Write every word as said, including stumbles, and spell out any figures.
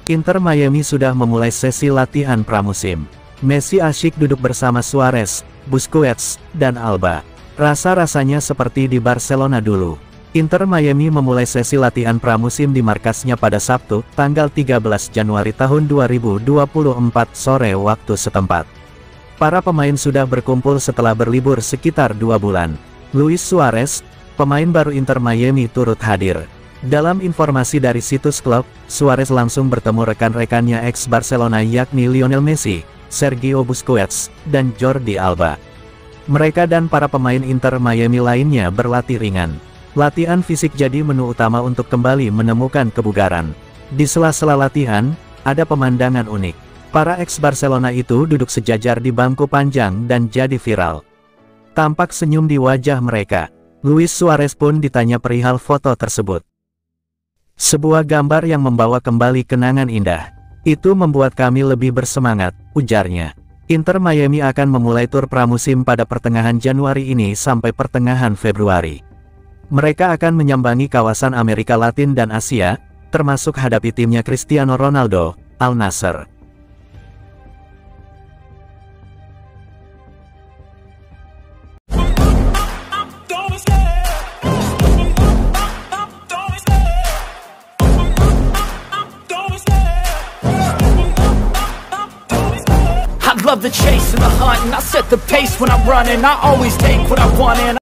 Inter Miami sudah memulai sesi latihan pramusim. Messi asyik duduk bersama Suarez, Busquets, dan Alba. Rasa-rasanya seperti di Barcelona dulu. Inter Miami memulai sesi latihan pramusim di markasnya pada Sabtu, tanggal tiga belas Januari tahun dua ribu dua puluh empat sore waktu setempat. Para pemain sudah berkumpul setelah berlibur sekitar dua bulan. Luis Suarez, pemain baru Inter Miami, turut hadir. Dalam informasi dari situs klub, Suarez langsung bertemu rekan-rekannya ex-Barcelona yakni Lionel Messi, Sergio Busquets, dan Jordi Alba. Mereka dan para pemain Inter Miami lainnya berlatih ringan. Latihan fisik jadi menu utama untuk kembali menemukan kebugaran. Di sela-sela latihan, ada pemandangan unik. Para ex-Barcelona itu duduk sejajar di bangku panjang dan jadi viral. Tampak senyum di wajah mereka. Luis Suarez pun ditanya perihal foto tersebut. Sebuah gambar yang membawa kembali kenangan indah. Itu membuat kami lebih bersemangat, ujarnya. Inter Miami akan memulai tur pramusim pada pertengahan Januari ini sampai pertengahan Februari. Mereka akan menyambangi kawasan Amerika Latin dan Asia, termasuk hadapi timnya Cristiano Ronaldo, Al Nassr. I love the chase and the hunt, and I set the pace when I'm running. I always take what I want and